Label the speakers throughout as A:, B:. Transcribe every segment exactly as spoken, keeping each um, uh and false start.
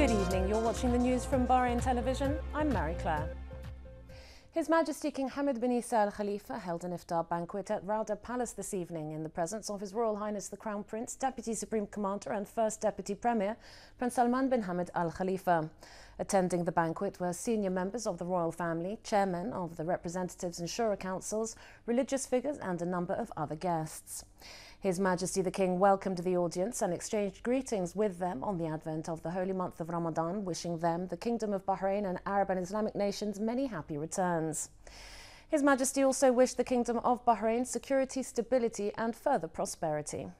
A: Good evening, you're watching the news from Bahrain Television. I'm Mary Claire. His Majesty King Hamad bin Isa Al Khalifa held an iftar banquet at Rauda Palace this evening in the presence of His Royal Highness the Crown Prince, Deputy Supreme Commander and First Deputy Premier, Prince Salman bin Hamad Al Khalifa. Attending the banquet were senior members of the royal family, chairmen of the representatives and shura councils, religious figures and a number of other guests. His Majesty the King welcomed the audience and exchanged greetings with them on the advent of the holy month of Ramadan, wishing them, the Kingdom of Bahrain and Arab and Islamic nations, many happy returns. His Majesty also wished the Kingdom of Bahrain security, stability and further prosperity.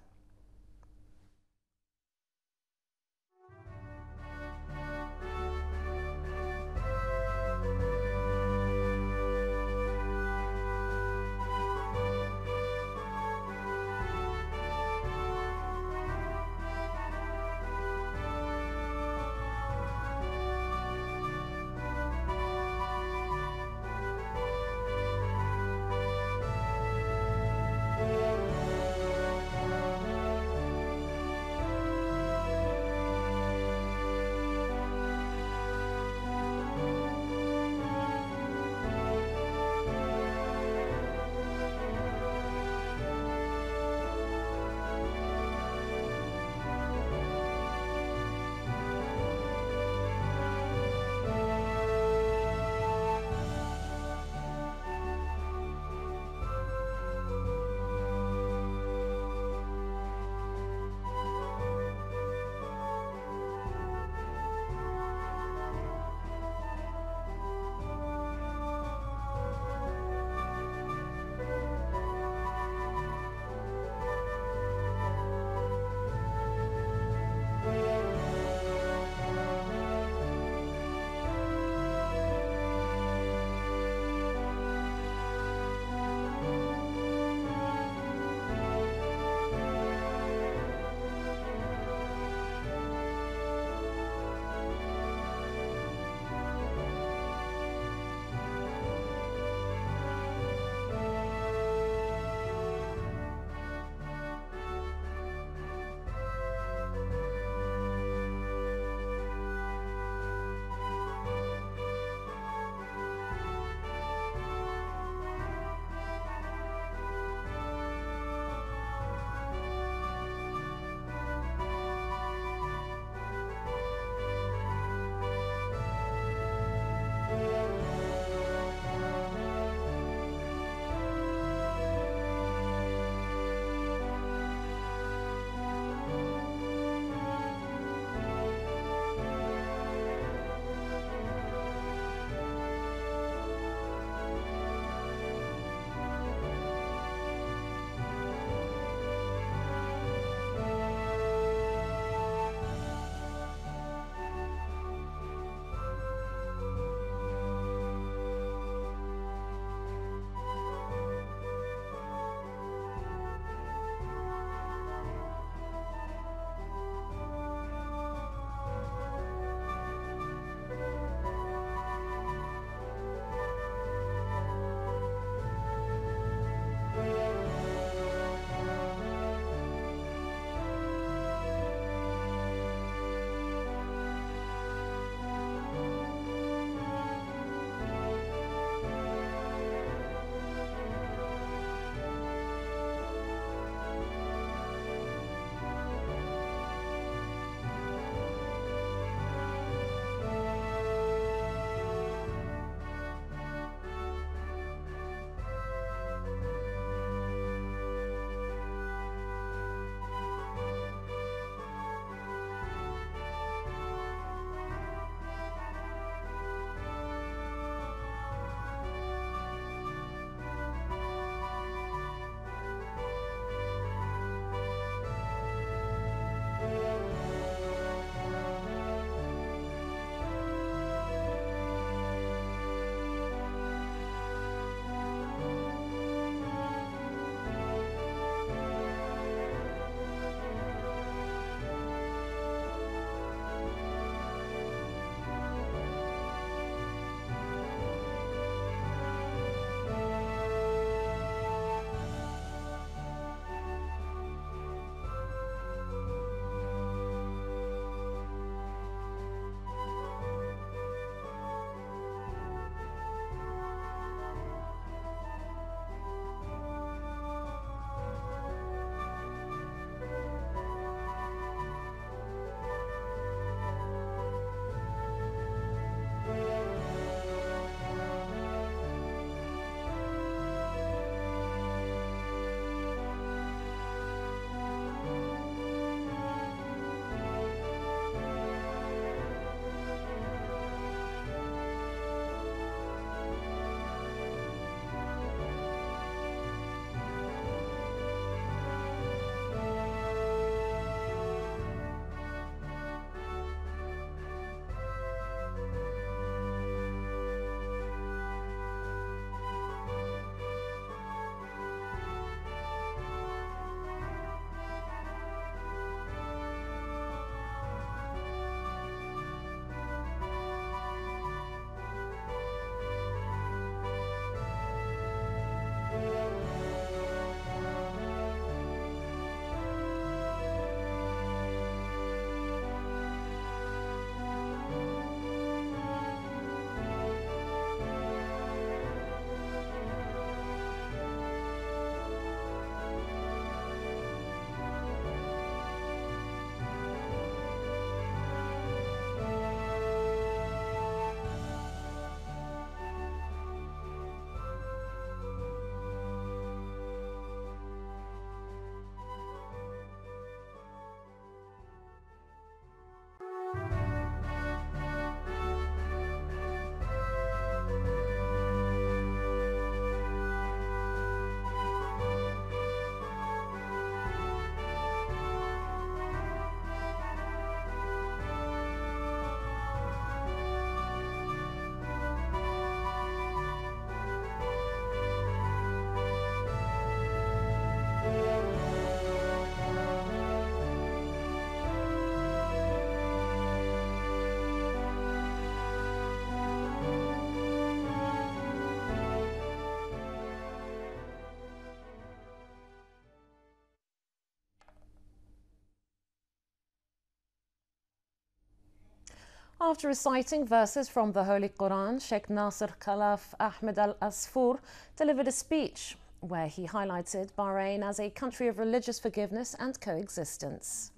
A: After reciting verses from the Holy Quran, Sheikh Nasser Khalaf Ahmed Al-Asfour delivered a speech where he highlighted Bahrain as a country of religious forgiveness and coexistence.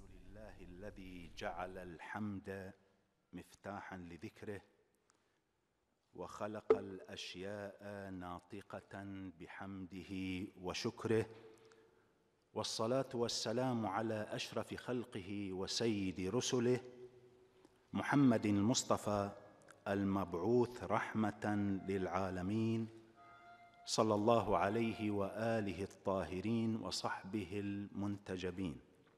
B: وخلق الأشياء ناطقة بحمده وشكره، والصلاة والسلام على أشرف خلقه وسيد رسله محمد المصطفى المبعوث رحمة للعالمين، صلى الله عليه وآله الطاهرين وصحبه المنتجبين.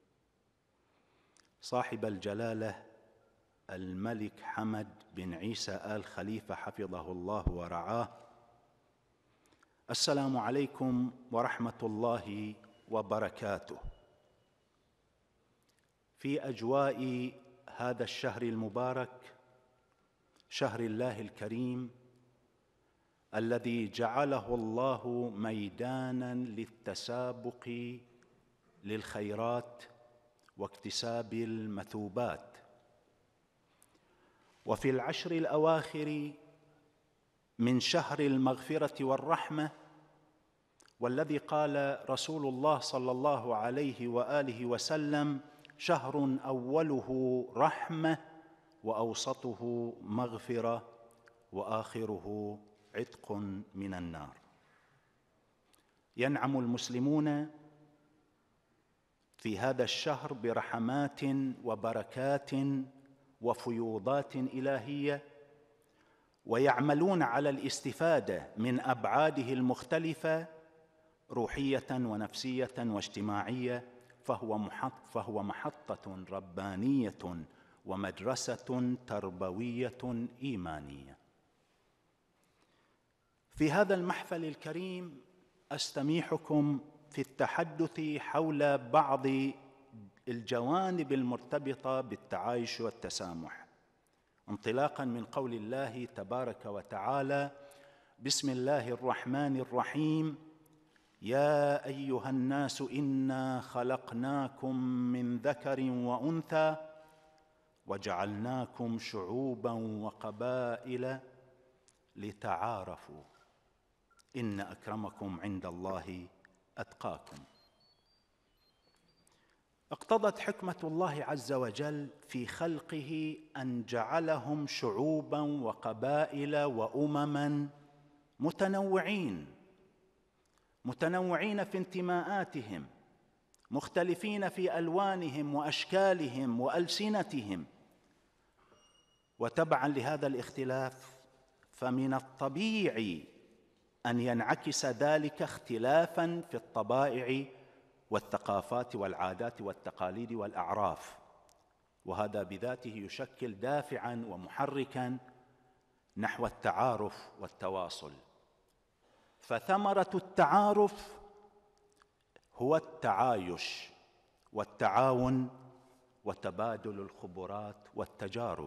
B: صاحب الجلالة الملك حمد بن عيسى آل خليفة حفظه الله ورعاه، السلام عليكم ورحمة الله وبركاته. في أجواء هذا الشهر المبارك، شهر الله الكريم الذي جعله الله ميدانا للتسابق للخيرات واكتساب المثوبات، وفي العشر الأواخر من شهر المغفرة والرحمة، والذي قال رسول الله صلى الله عليه وآله وسلم: شهر أوله رحمة وأوسطه مغفرة وآخره عتق من النار. ينعم المسلمون في هذا الشهر برحمات وبركات وفيوضات إلهية، ويعملون على الاستفادة من أبعاده المختلفة روحية ونفسية واجتماعية، فهو محط فهو محطة ربانية ومدرسة تربوية إيمانية. في هذا المحفل الكريم أستميحكم في التحدث حول بعض الجوانب المرتبطة بالتعايش والتسامح، انطلاقا من قول الله تبارك وتعالى: بسم الله الرحمن الرحيم، يا أيها الناس إنا خلقناكم من ذكر وأنثى وجعلناكم شعوبا وقبائل لتعارفوا إن أكرمكم عند الله أتقاكم. اقتضت حكمة الله عز وجل في خلقه أن جعلهم شعوبا وقبائل وأمما متنوعين، متنوعين في انتماءاتهم، مختلفين في ألوانهم وأشكالهم وألسنتهم. وتبعا لهذا الاختلاف فمن الطبيعي أن ينعكس ذلك اختلافا في الطبائع والثقافات والعادات والتقاليد والأعراف، وهذا بذاته يشكل دافعا ومحركا نحو التعارف والتواصل. فثمرة التعارف هو التعايش والتعاون وتبادل الخبرات والتجارب.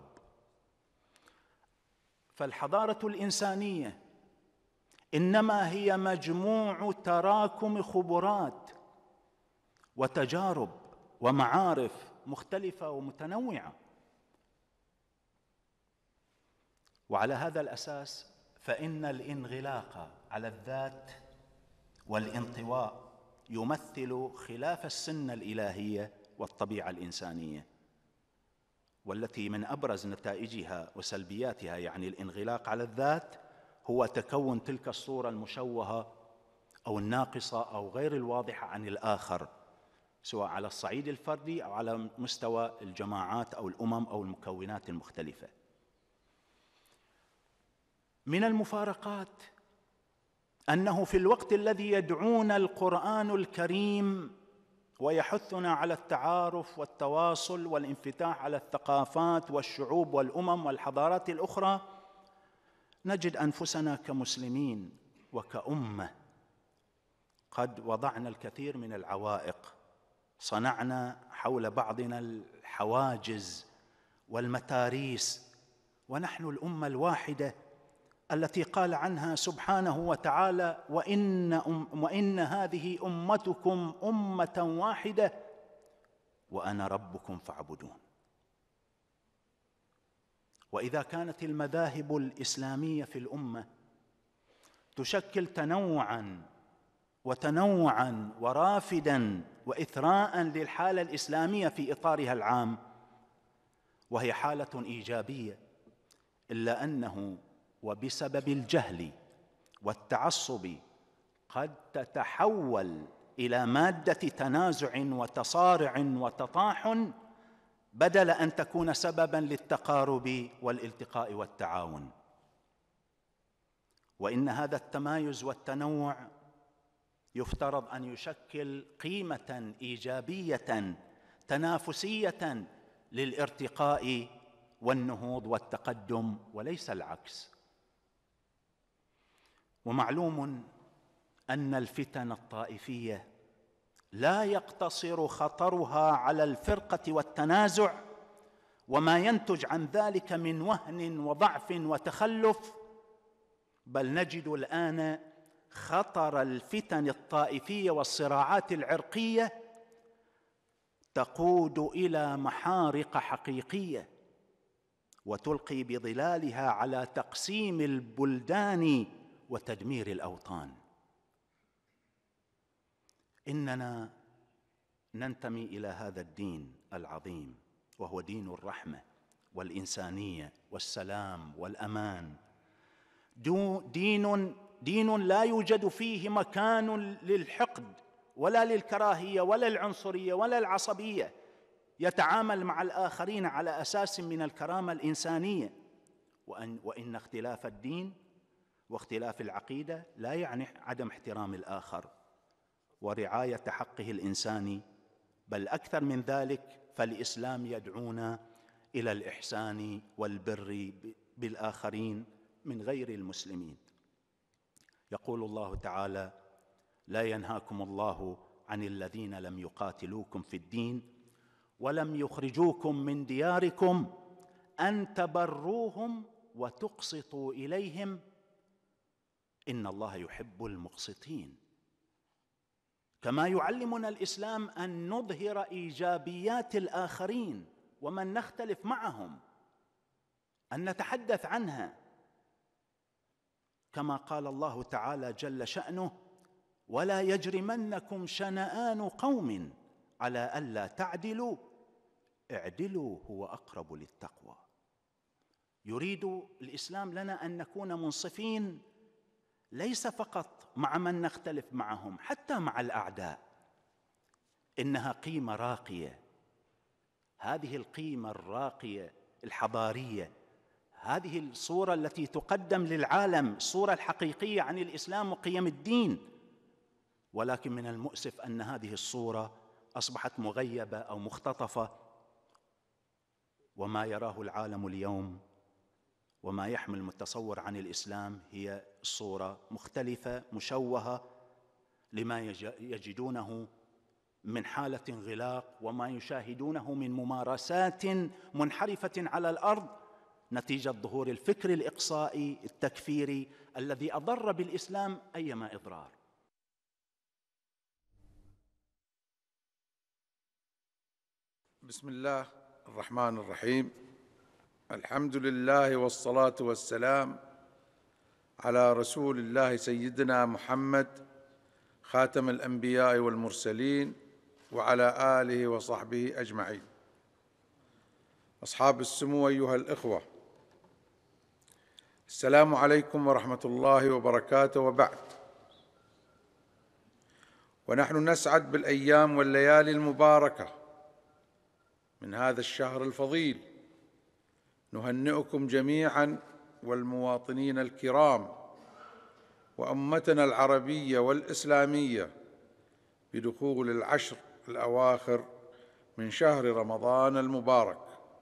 B: فالحضارة الإنسانية إنما هي مجموع تراكم خبرات وتجارب ومعارف مختلفة ومتنوعة. وعلى هذا الأساس فإن الانغلاق على الذات والانطواء يمثل خلاف السنة الإلهية والطبيعة الإنسانية، والتي من أبرز نتائجها وسلبياتها، يعني الانغلاق على الذات، هو تكون تلك الصورة المشوهة أو الناقصة أو غير الواضحة عن الآخر، سواء على الصعيد الفردي أو على مستوى الجماعات أو الأمم أو المكونات المختلفة. من المفارقات أنه في الوقت الذي يدعونا القرآن الكريم ويحثنا على التعارف والتواصل والانفتاح على الثقافات والشعوب والأمم والحضارات الأخرى، نجد أنفسنا كمسلمين وكأمة قد وضعنا الكثير من العوائق، صنعنا حول بعضنا الحواجز والمتاريس، ونحن الأمة الواحدة التي قال عنها سبحانه وتعالى: وإن, أم وإن هذه أمتكم أمة واحدة وأنا ربكم فاعبدون. وإذا كانت المذاهب الإسلامية في الأمة تشكل تنوعاً وتنوعاً ورافداً وإثراءً للحالة الإسلامية في إطارها العام، وهي حالة إيجابية، إلا أنه وبسبب الجهل والتعصب قد تتحول إلى مادة تنازع وتصارع وتطاحن، بدل أن تكون سبباً للتقارب والالتقاء والتعاون. وإن هذا التمايز والتنوع يفترض أن يشكل قيمة إيجابية تنافسية للارتقاء والنهوض والتقدم، وليس العكس. ومعلوم أن الفتن الطائفية لا يقتصر خطرها على الفرقة والتنازع وما ينتج عن ذلك من وهن وضعف وتخلف، بل نجد الآن خطر الفتن الطائفية والصراعات العرقية تقود إلى محارق حقيقية وتلقي بظلالها على تقسيم البلدان وتدمير الأوطان. إننا ننتمي إلى هذا الدين العظيم، وهو دين الرحمة والإنسانية والسلام والأمان، دين دين لا يوجد فيه مكان للحقد ولا للكراهية ولا العنصرية ولا العصبية، يتعامل مع الآخرين على أساس من الكرامة الإنسانية. وأن وإن اختلاف الدين واختلاف العقيدة لا يعني عدم احترام الآخر ورعاية حقه الإنساني، بل أكثر من ذلك، فالإسلام يدعونا إلى الإحسان والبر بالآخرين من غير المسلمين. يقول الله تعالى: لا ينهاكم الله عن الذين لم يقاتلوكم في الدين ولم يخرجوكم من دياركم أن تبروهم وتقسطوا إليهم إن الله يحب المقسطين. كما يعلمنا الإسلام أن نظهر إيجابيات الآخرين ومن نختلف معهم، أن نتحدث عنها، كما قال الله تعالى جل شأنه: ولا يجرمنكم شنآن قوم على ألا تعدلوا اعدلوا هو أقرب للتقوى. يريد الإسلام لنا أن نكون منصفين، ليس فقط مع من نختلف معهم، حتى مع الأعداء. إنها قيمة راقية، هذه القيمة الراقية الحضارية، هذه الصورة التي تقدم للعالم، الصورة الحقيقية عن الإسلام وقيم الدين. ولكن من المؤسف أن هذه الصورة أصبحت مغيبة أو مختطفة، وما يراه العالم اليوم وما يحمل المتصور عن الإسلام هي صورة مختلفة مشوهة لما يجدونه من حالة انغلاق وما يشاهدونه من ممارسات منحرفة على الأرض نتيجة ظهور الفكر الإقصائي التكفيري الذي أضر بالإسلام أيما إضرار.
C: بسم الله الرحمن الرحيم. الحمد لله والصلاة والسلام على رسول الله سيدنا محمد خاتم الأنبياء والمرسلين وعلى آله وصحبه أجمعين. أصحاب السمو أيها الإخوة، السلام عليكم ورحمة الله وبركاته، وبعد. ونحن نسعد بالأيام والليالي المباركة من هذا الشهر الفضيل، نهنئكم جميعا والمواطنين الكرام وأمتنا العربية والإسلامية بدخول العشر الأواخر من شهر رمضان المبارك،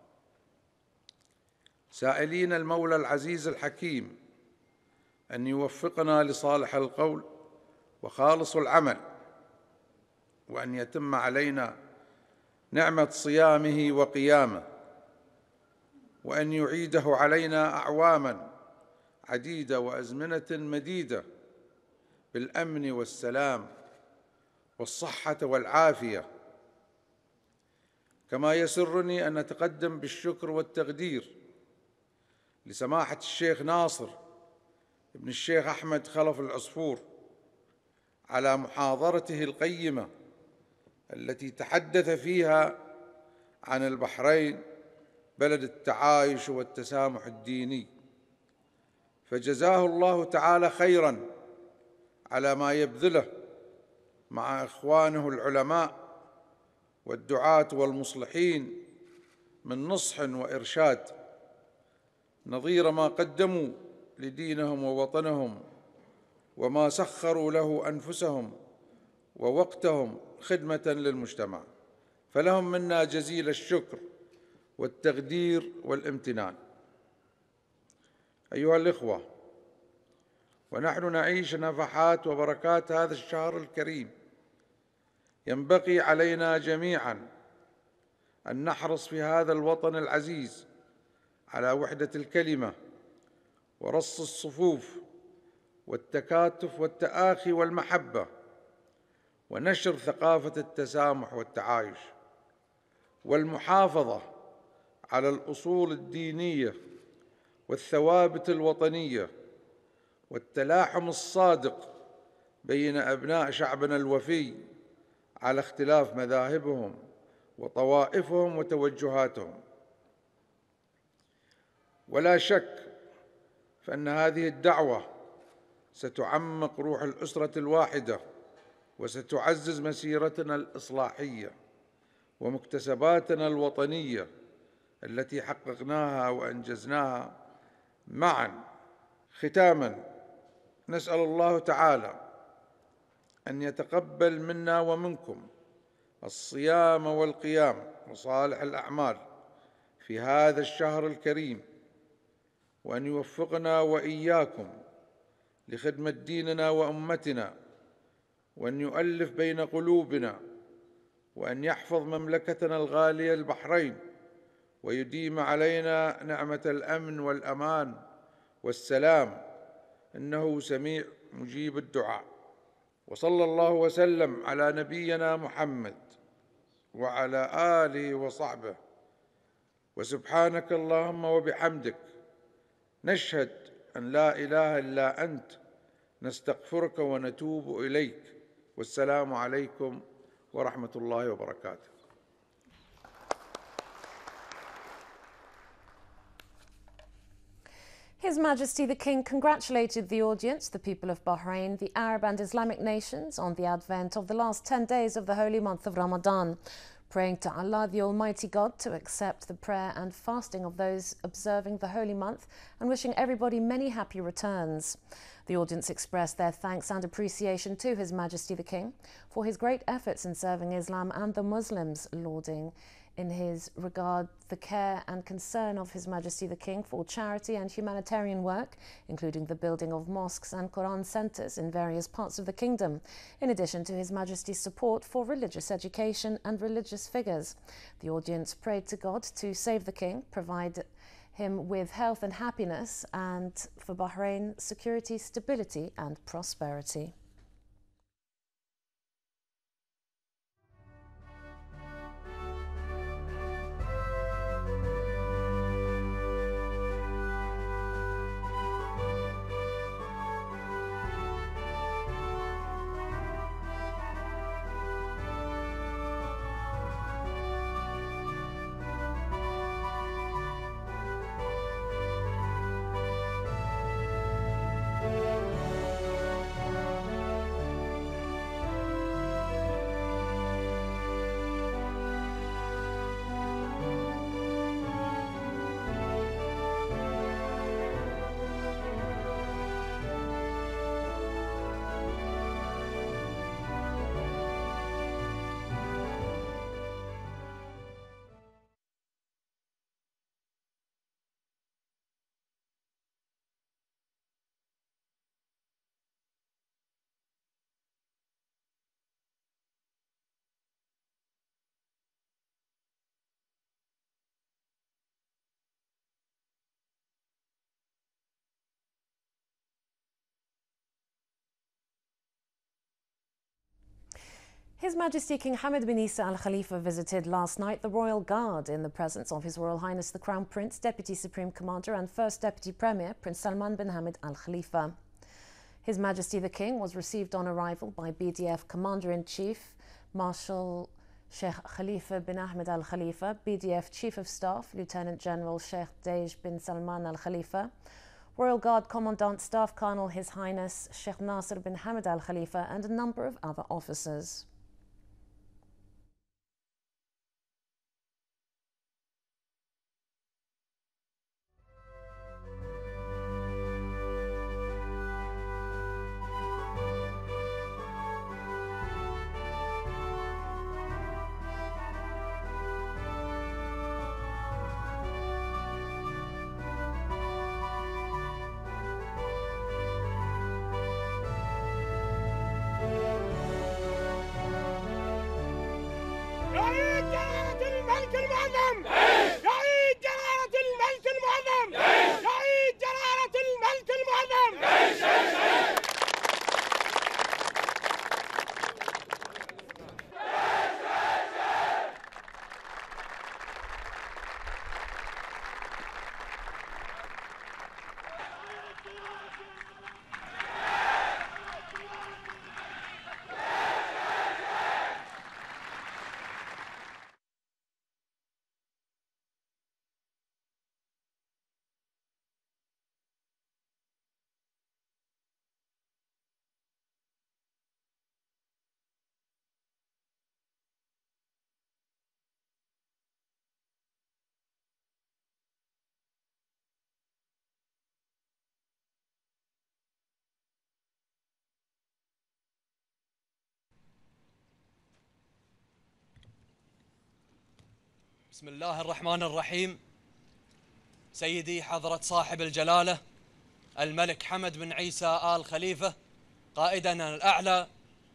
C: سائلين المولى العزيز الحكيم أن يوفقنا لصالح القول وخالص العمل، وأن يتم علينا نعمة صيامه وقيامه، وأن يعيده علينا أعواما عديدة وأزمنة مديدة بالأمن والسلام والصحة والعافية. كما يسرني أن أتقدم بالشكر والتقدير لسماحة الشيخ ناصر ابن الشيخ أحمد خلف العصفور على محاضرته القيمة التي تحدث فيها عن البحرين بلد التعايش والتسامح الديني، فجزاه الله تعالى خيراً على ما يبذله مع إخوانه العلماء والدعاة والمصلحين من نصح وإرشاد، نظير ما قدموا لدينهم ووطنهم وما سخروا له أنفسهم ووقتهم خدمة للمجتمع، فلهم منا جزيل الشكر والتقدير والامتنان. أيها الإخوة، ونحن نعيش نفحات وبركات هذا الشهر الكريم، ينبغي علينا جميعاً أن نحرص في هذا الوطن العزيز على وحدة الكلمة ورص الصفوف والتكاتف والتآخي والمحبة، ونشر ثقافة التسامح والتعايش، والمحافظة على الأصول الدينية والثوابت الوطنية، والتلاحم الصادق بين أبناء شعبنا الوفي على اختلاف مذاهبهم وطوائفهم وتوجهاتهم. ولا شك فإن هذه الدعوة ستعمق روح الأسرة الواحدة، وستعزز مسيرتنا الإصلاحية ومكتسباتنا الوطنية التي حققناها وأنجزناها معاً. ختاماً، نسأل الله تعالى أن يتقبل منا ومنكم الصيام والقيام وصالح الأعمال في هذا الشهر الكريم، وأن يوفقنا وإياكم لخدمة ديننا وأمتنا، وأن يؤلف بين قلوبنا، وأن يحفظ مملكتنا الغالية البحرين، ويديم علينا نعمة الأمن والأمان والسلام، إنه سميع مجيب الدعاء. وصلى الله وسلم على نبينا محمد وعلى آله وصحبه، وسبحانك اللهم وبحمدك نشهد أن لا إله إلا أنت، نستغفرك ونتوب إليك، والسلام عليكم ورحمة الله وبركاته.
A: His Majesty the King congratulated the audience, the people of Bahrain, the Arab and Islamic nations, on the advent of the last ten days of the holy month of Ramadan, praying to Allah, the Almighty God, to accept the prayer and fasting of those observing the holy month, and wishing everybody many happy returns. The audience expressed their thanks and appreciation to His Majesty the King for his great efforts in serving Islam and the Muslims, lauding in his regard the care and concern of His Majesty the King for charity and humanitarian work, including the building of mosques and Quran centres in various parts of the kingdom, in addition to His Majesty's support for religious education and religious figures. The audience prayed to God to save the King, provide him with health and happiness, and for Bahrain, security, stability and prosperity. His Majesty King Hamad bin Isa Al Khalifa visited last night the Royal Guard in the presence of His Royal Highness the Crown Prince, Deputy Supreme Commander and First Deputy Premier Prince Salman bin Hamad Al Khalifa. His Majesty the King was received on arrival by B D F Commander-in-Chief Marshal Sheikh Khalifa bin Ahmed Al Khalifa, B D F Chief of Staff Lieutenant General Sheikh Dej bin Salman Al Khalifa, Royal Guard Commandant Staff Colonel His Highness Sheikh Nasser bin Hamad Al Khalifa, and a number of other officers.
D: يعيد جلالة الملك المعظم! يعيد جلالة الملك المعظم! يعيد جلالة الملك المعظم!
E: بسم الله الرحمن الرحيم. سيدي حضرة صاحب الجلالة الملك حمد بن عيسى آل خليفة قائدنا الأعلى،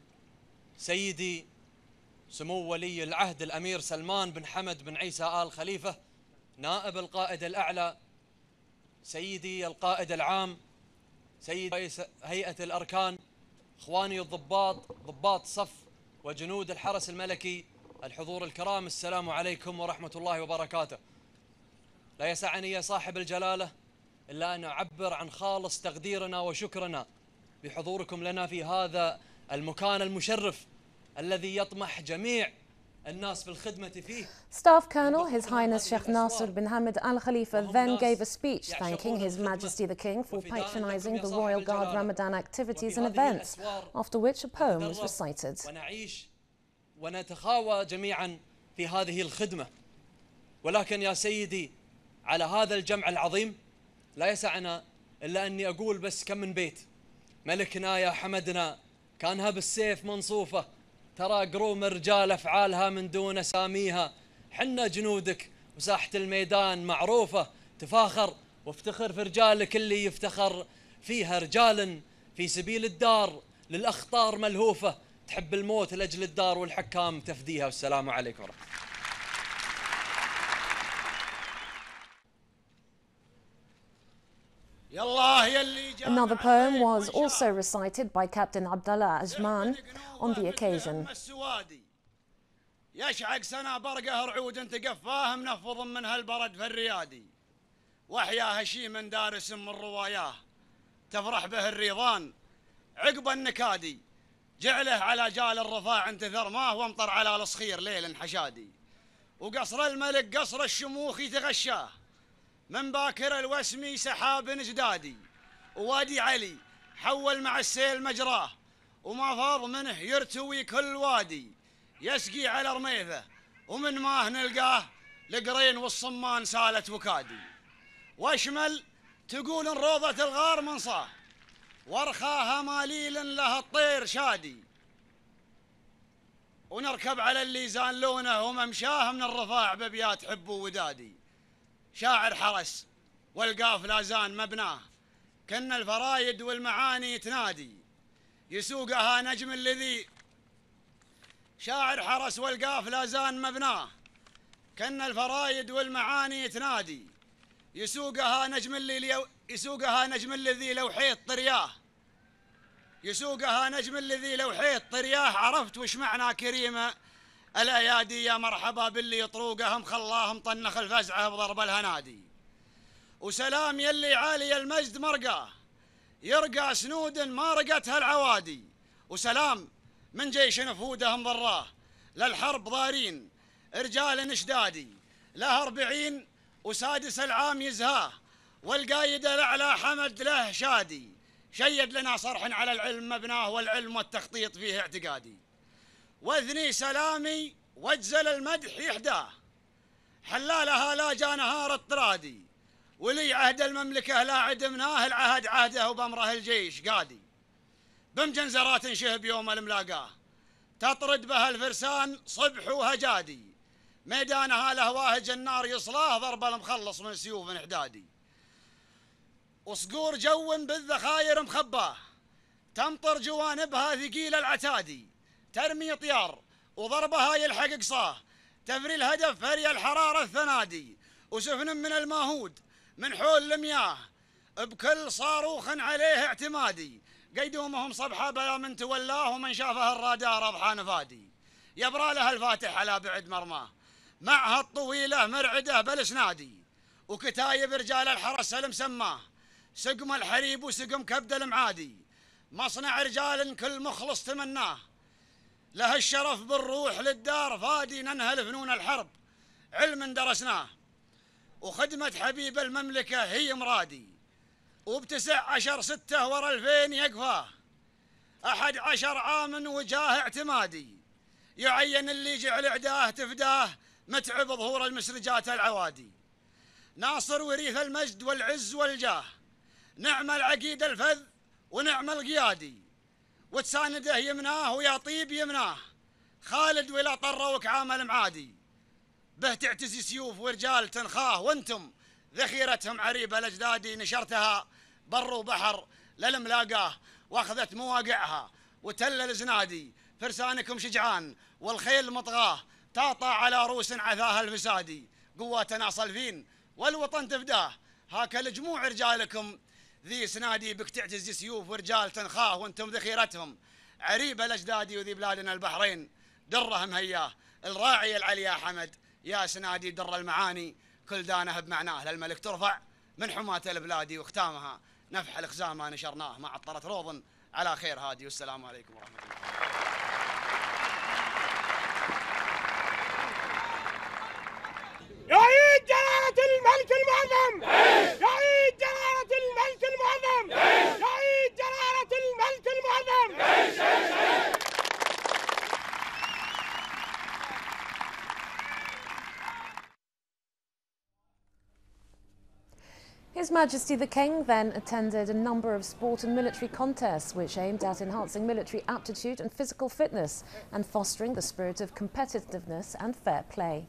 E: سيدي سمو ولي العهد الأمير سلمان بن حمد بن عيسى آل خليفة نائب القائد الأعلى، سيدي القائد العام، سيدي رئيس هيئة الأركان، إخواني الضباط، ضباط صف وجنود الحرس الملكي، الحضور الكرام، السلام عليكم ورحمة الله وبركاته. لا يسعني يا صاحب الجلالة إلا أن أعبر عن خالص تقديرنا وشكرنا بحضوركم لنا في هذا المكان المشرف الذي يطمح جميع الناس في الخدمة فيه.
A: Staff Colonel His Highness Sheikh Nasser bin Hamad Al Khalifa then gave a speech thanking His Majesty the King for patronising the Royal Guard Ramadan activities and events, after which a poem was recited.
E: ونتخاوى جميعا في هذه الخدمة، ولكن يا سيدي على هذا الجمع العظيم لا يسعنا إلا أني أقول بس كم من بيت. ملكنا يا حمدنا كانها بالسيف منصوفة، ترى قروم رجال أفعالها من دون ساميها، حنا جنودك وساحة الميدان معروفة، تفاخر وافتخر في رجالك اللي يفتخر فيها، رجال في سبيل الدار للأخطار ملهوفة، تحب الموت لأجل الدار والحكام تفديها. والسلام عليكم ورحمة
D: الله.
A: Another poem was also recited by Captain Abdallah Ajman on the occasion.
D: يشعق سنة برقه رعود تقفاه منفض من هالبرد في الريادي، وحيا هشيم دارس من رواياه تفرح به الريضان عقب النكادي، جعله على جال الرفاع انت ثرماه وامطر على الصخير ليل حشادي، وقصر الملك قصر الشموخ يتغشاه من باكر الوسمي سحاب جدادي، ووادي علي حول مع السيل مجراه وما فاض منه يرتوي كل وادي، يسقي على رميثه ومن ماه نلقاه القرين والصمان سالت وكادي، واشمل تقول روضة الغار منصاه وارخاها ماليل لها الطير شادي، ونركب على اللي زانلونه وممشاه من الرفاع ببيات حب ودادي، شاعر حرس والقافله زان مبناه كن الفرايد والمعاني تنادي، يسوقها نجم الذي شاعر حرس والقافله زان مبناه كن الفرايد والمعاني تنادي، يسوقها نجم اللي يسوقها نجم الذي لو حيط طرياه يسوقها نجم الذي لو حيط طرياه عرفت وش معنى كريمة. الأيادي يا مرحبا باللي يطروقهم خلاهم طنخ الفزعة بضرب الهنادي. وسلام يلي عالي المجد مرقاه يرقى سنود ما رقتها العوادي. وسلام من جيش نفودهم ضراه للحرب ضارين رجال نشدادي. له أربعين وسادس العام يزهاه والقايد الأعلى حمد له شادي. شيد لنا صرح على العلم مبناه والعلم والتخطيط فيه اعتقادي. واثني سلامي واجزل المدح يحداه حلالها لا جا نهار الطرادي. ولي عهد المملكة لا عدمناه العهد عهده وبأمره الجيش قادي. بمجنزرات شهب يوم الملاقاه تطرد بها الفرسان صبح وهجادي. ميدانها لهواهج النار يصلاه ضرب المخلص من سيوف حدادي. وصقور جو بالذخاير مخباه تمطر جوانبها ثقيل العتادي. ترمي طيار وضربها يلحق قصاه تفري الهدف فري الحرارة الثنادي. وسفن من الماهود من حول المياه بكل صاروخ عليه اعتمادي. قيدومهم صبحة بلا من تولاه ومن شافها الرادار أضحى نفادي. يبرى لها الفاتح على بعد مرماه معها الطويلة مرعدة بالاسنادي. وكتايب رجال الحرس المسماه سقم الحريب وسقم كبد المعادي. مصنع رجال كل مخلص تمناه له الشرف بالروح للدار فادي. ننهل فنون الحرب علم درسناه وخدمة حبيب المملكة هي مرادي. وبتسع عشر ستة ورا الفين يقفاه أحد عشر عام وجاه اعتمادي. يعين اللي جعل عداه تفداه متعب ظهور المسرجات العوادي. ناصر وريث المجد والعز والجاه نعم العقيد الفذ ونعم القيادي. وتسانده يمناه ويا طيب يمناه خالد ولا طروك عامل معادي. به تعتزي سيوف ورجال تنخاه وانتم ذخيرتهم عريبة الأجدادي. نشرتها بر وبحر للملاقاه واخذت مواقعها وتل الزنادي. فرسانكم شجعان والخيل مطغاه تاطى على روس عثاها الفسادي. قواتنا صلفين والوطن تفداه هاك الجموع رجالكم ذي سنادي. بك تعتزي سيوف ورجال تنخاه وانتم ذخيرتهم عريبة الأجدادي. وذي بلادنا البحرين درهم هياه الراعي العليا حمد يا سنادي. در المعاني كل دانه بمعناه للملك ترفع من حماة البلادي. وختامها نفح الخزامة نشرناه مع عطرة روض على خير هادي. والسلام عليكم ورحمة الله.
F: يعيد جلالة الملك المعظم يعيد جلالة الملك المعظم يعيد جلالة الملك المعظم.
A: His Majesty the King then attended a number of sport and military contests which aimed at enhancing military aptitude and physical fitness and fostering the spirit of competitiveness and fair play.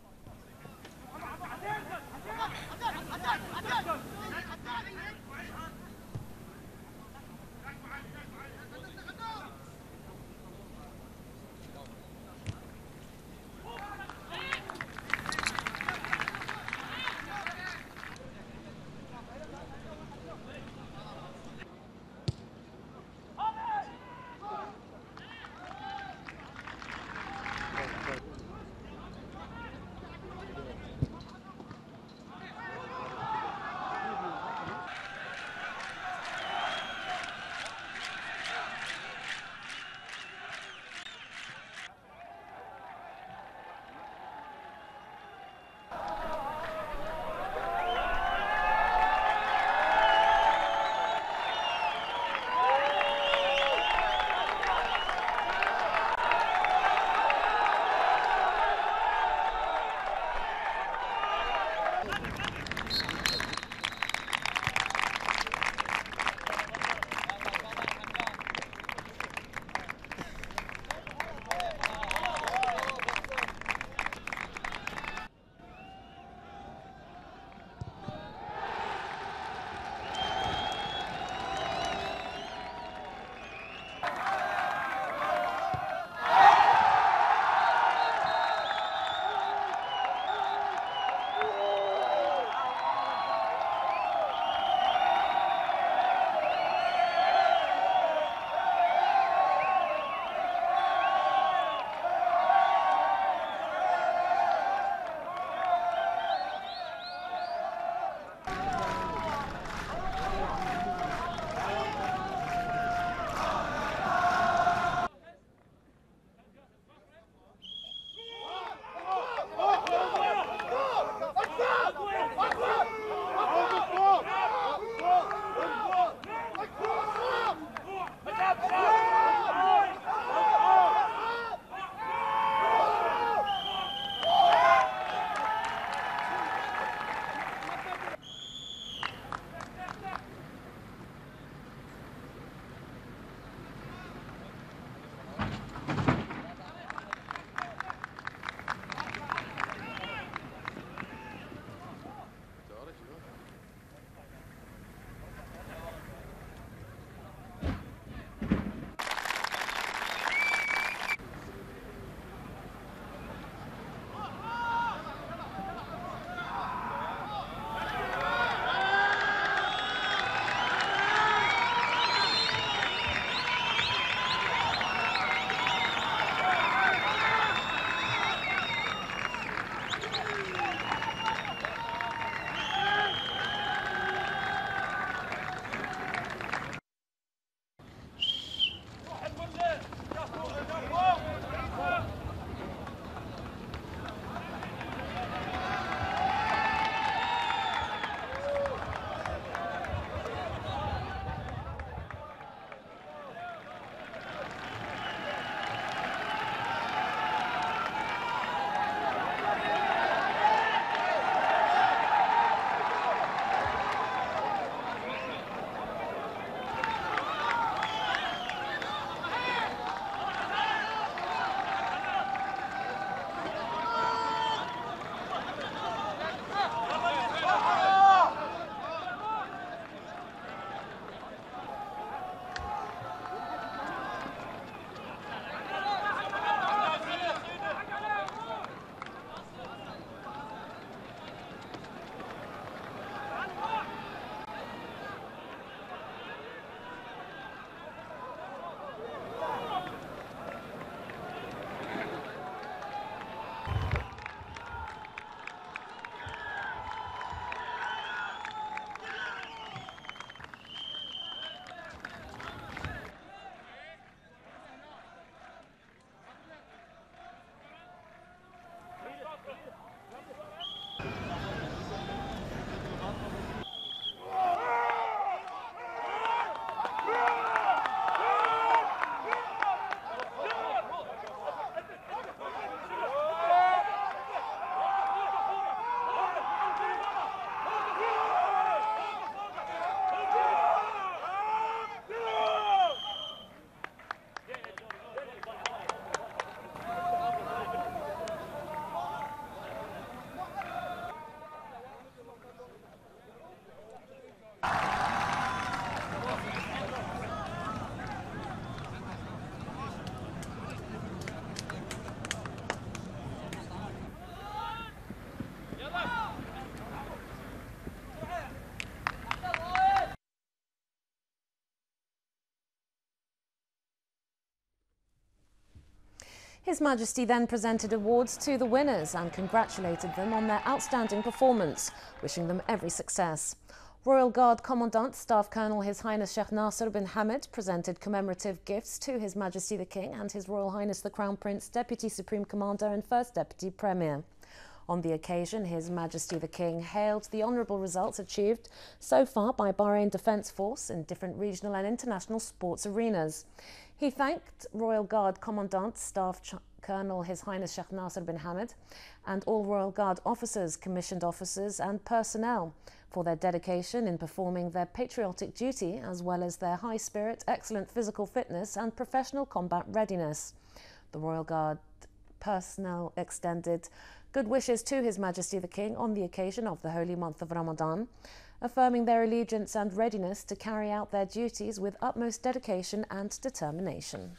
A: His Majesty then presented awards to the winners and congratulated them on their outstanding performance, wishing them every success. Royal Guard Commandant Staff Colonel His Highness Sheikh Nasser bin Hamad presented commemorative gifts to His Majesty the King and His Royal Highness the Crown Prince, Deputy Supreme Commander and First Deputy Premier. On the occasion, His Majesty the King hailed the honourable results achieved so far by Bahrain Defence Force in different regional and international sports arenas. He thanked Royal Guard Commandant Staff Ch Colonel His Highness Sheikh Nasser bin Hamad and all Royal Guard officers, commissioned officers and personnel for their dedication in performing their patriotic duty, as well as their high spirit, excellent physical fitness and professional combat readiness. The Royal Guard personnel extended good wishes to His Majesty the King on the occasion of the holy month of Ramadan, affirming their allegiance and readiness to carry out their duties with utmost dedication and determination.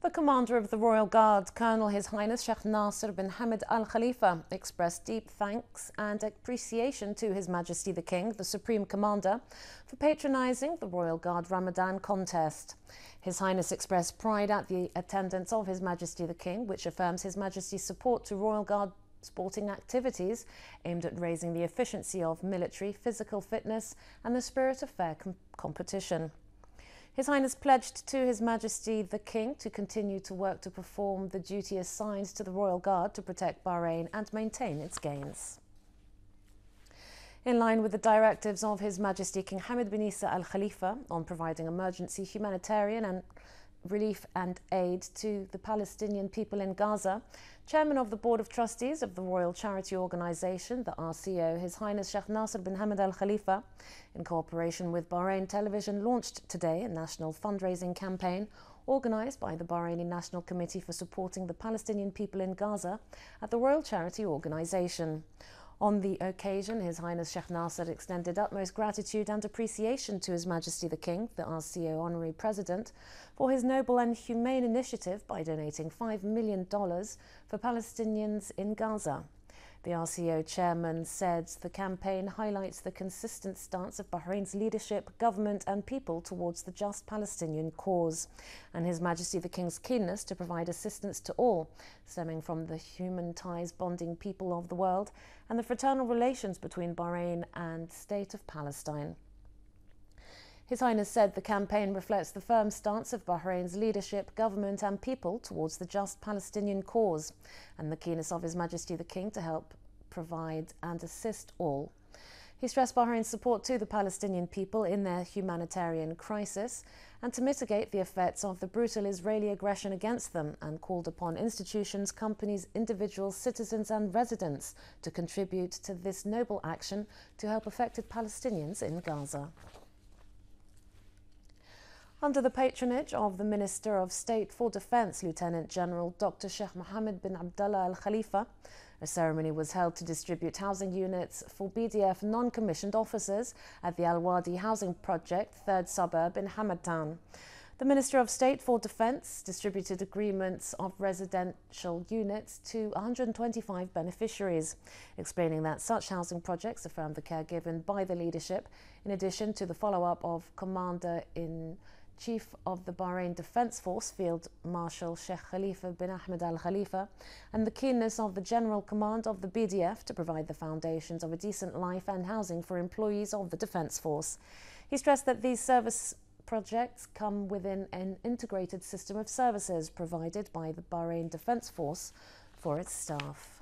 A: The Commander of the Royal Guard, Colonel His Highness Sheikh Nasser bin Hamad Al Khalifa, expressed deep thanks and appreciation to His Majesty the King, the Supreme Commander, for patronising the Royal Guard Ramadan contest. His Highness expressed pride at the attendance of His Majesty the King, which affirms His Majesty's support to Royal Guard sporting activities aimed at raising the efficiency of military physical fitness and the spirit of fair com competition. His Highness pledged to His Majesty the King to continue to work to perform the duty assigned to the Royal Guard to protect Bahrain and maintain its gains. In line with the directives of His Majesty King Hamad bin Isa Al Khalifa on providing emergency humanitarian and relief and aid to the Palestinian people in Gaza, Chairman of the Board of Trustees of the Royal Charity Organisation, the R C O, His Highness Sheikh Nasser bin Hamad Al Khalifa, in cooperation with Bahrain Television, launched today a national fundraising campaign organised by the Bahraini National Committee for Supporting the Palestinian People in Gaza at the Royal Charity Organisation. On the occasion, His Highness Sheikh Nasser extended utmost gratitude and appreciation to His Majesty the King, the R C O Honorary President, for his noble and humane initiative by donating five million dollars for Palestinians in Gaza. The R C O chairman said the campaign highlights the consistent stance of Bahrain's leadership, government and people towards the just Palestinian cause, and His Majesty the King's keenness to provide assistance to all, stemming from the human ties bonding people of the world and the fraternal relations between Bahrain and State of Palestine. His Highness said the campaign reflects the firm stance of Bahrain's leadership, government and people towards the just Palestinian cause and the keenness of His Majesty the King to help provide and assist all. He stressed Bahrain's support to the Palestinian people in their humanitarian crisis and to mitigate the effects of the brutal Israeli aggression against them, and called upon institutions, companies, individuals, citizens and residents to contribute to this noble action to help affected Palestinians in Gaza. Under the patronage of the Minister of State for Defence, Lieutenant General Doctor Sheikh Mohammed bin Abdullah Al Khalifa, a ceremony was held to distribute housing units for B D F non-commissioned officers at the Al Wadi housing project, third suburb in Hamad Town. The Minister of State for Defence distributed agreements of residential units to one hundred twenty-five beneficiaries, explaining that such housing projects affirm the care given by the leadership, in addition to the follow-up of Commander-in Chief of the Bahrain Defence Force, Field Marshal Sheikh Khalifa bin Ahmed Al Khalifa, and the keenness of the General Command of the B D F to provide the foundations of a decent life and housing for employees of the Defence Force. He stressed that these service projects come within an integrated system of services provided by the Bahrain Defence Force for its staff.